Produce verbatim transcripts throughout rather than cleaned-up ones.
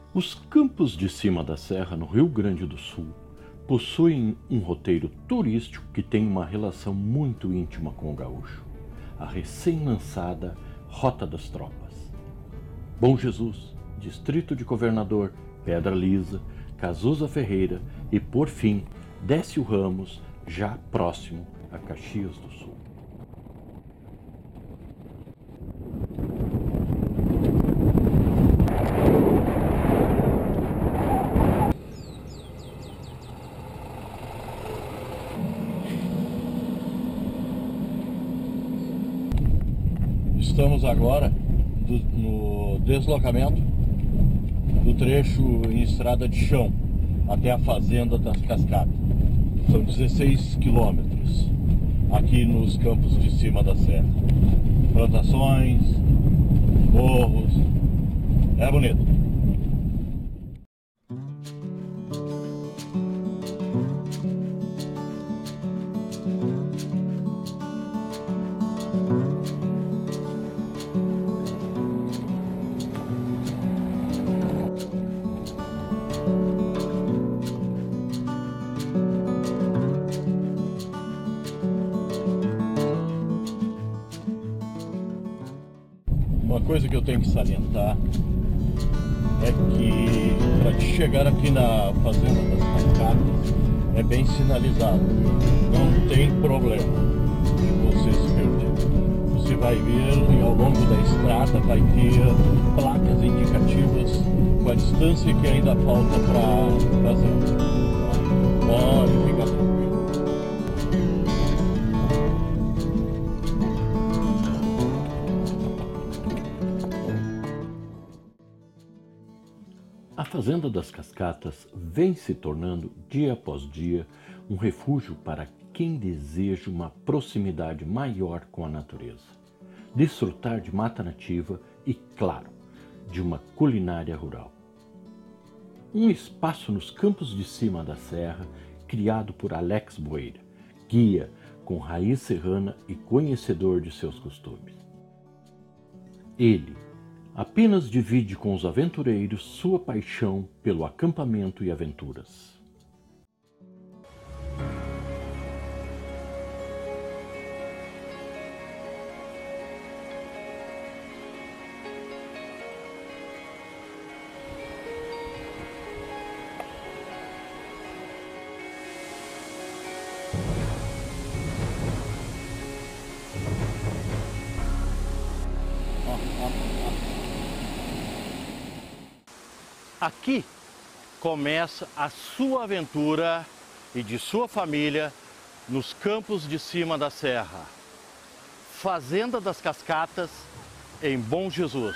Os Campos de Cima da Serra, no Rio Grande do Sul, possuem um roteiro turístico que tem uma relação muito íntima com o gaúcho, a recém-lançada Rota das Tropas. Bom Jesus, Distrito de Governador, Pedra Lisa, Casusa Ferreira e, por fim, Décio Ramos, já próximo a Caxias do Sul. Estamos agora do, no deslocamento do trecho em estrada de chão até a Fazenda das Cascatas. São dezesseis quilômetros aqui nos Campos de Cima da Serra. Plantações, morros, é bonito. Uma coisa que eu tenho que salientar é que para chegar aqui na Fazenda das Cascatas é bem sinalizado, não tem problema de você se perder. Você vai ver e ao longo da estrada vai ter placas indicativas com a distância que ainda falta para a fazenda. Pode ficar tranquilo. A Fazenda das Cascatas vem se tornando, dia após dia, um refúgio para quem deseja uma proximidade maior com a natureza, desfrutar de mata nativa e, claro, de uma culinária rural. Um espaço nos Campos de Cima da Serra, criado por Alex Boeira, guia com raiz serrana e conhecedor de seus costumes. Ele apenas divide com os aventureiros sua paixão pelo acampamento e aventuras. Aqui começa a sua aventura e de sua família nos Campos de Cima da Serra. Fazenda das Cascatas, em Bom Jesus.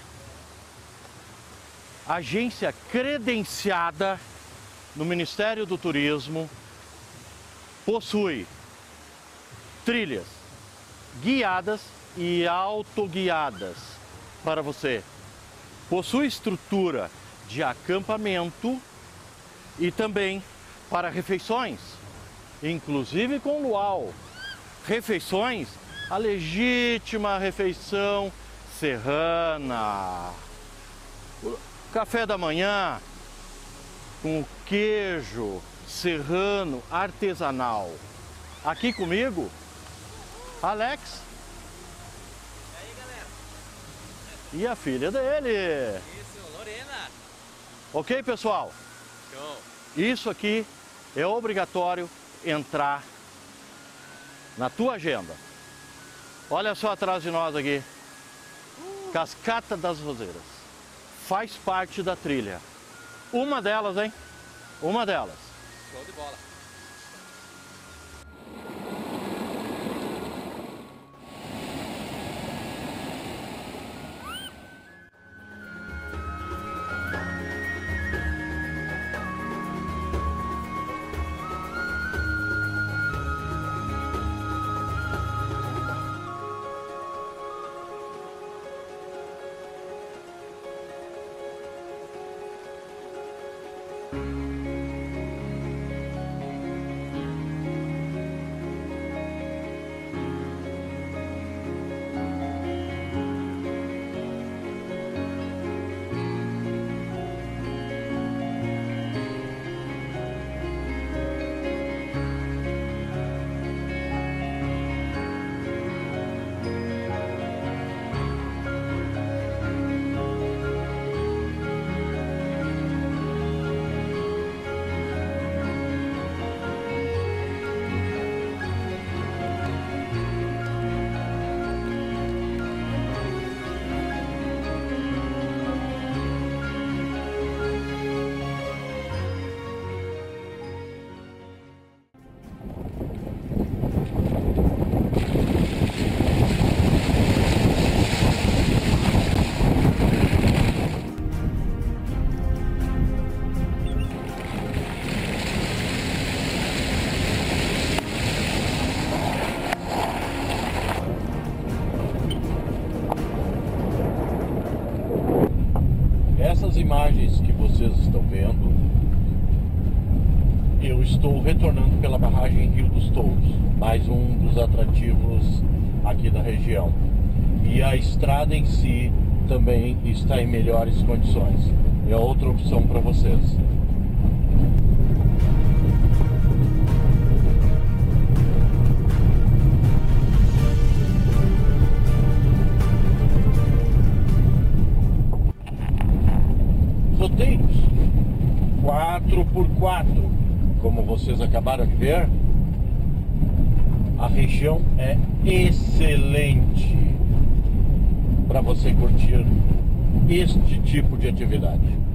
Agência credenciada no Ministério do Turismo, possui trilhas guiadas e autoguiadas para você. Possui estrutura de acampamento e também para refeições, inclusive com luau. Refeições, a legítima refeição serrana. O café da manhã com queijo serrano artesanal. Aqui comigo, Alex. E aí, galera? E a filha dele. Isso, Lorena. Ok, pessoal? Show. Isso aqui é obrigatório entrar na tua agenda. Olha só atrás de nós aqui. Uh. Cascata das Roseiras. Faz parte da trilha. Uma delas, hein? Uma delas. Show de bola. imagens que vocês estão vendo, eu estou retornando pela barragem Rio dos Touros, mais um dos atrativos aqui da região. E a estrada em si também está em melhores condições. É outra opção para vocês. Roteiros quatro por quatro, como vocês acabaram de ver, a região é excelente para você curtir este tipo de atividade.